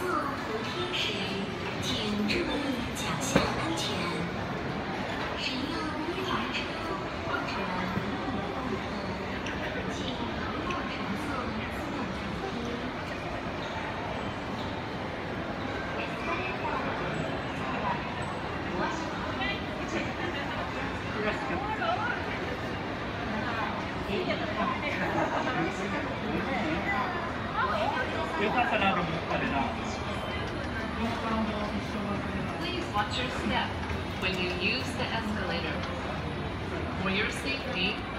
扶梯时，请注意脚下安全。使用滑车或者轮椅的顾客，请不要乘坐自动扶梯。 Please watch your step when you use the escalator. For your safety,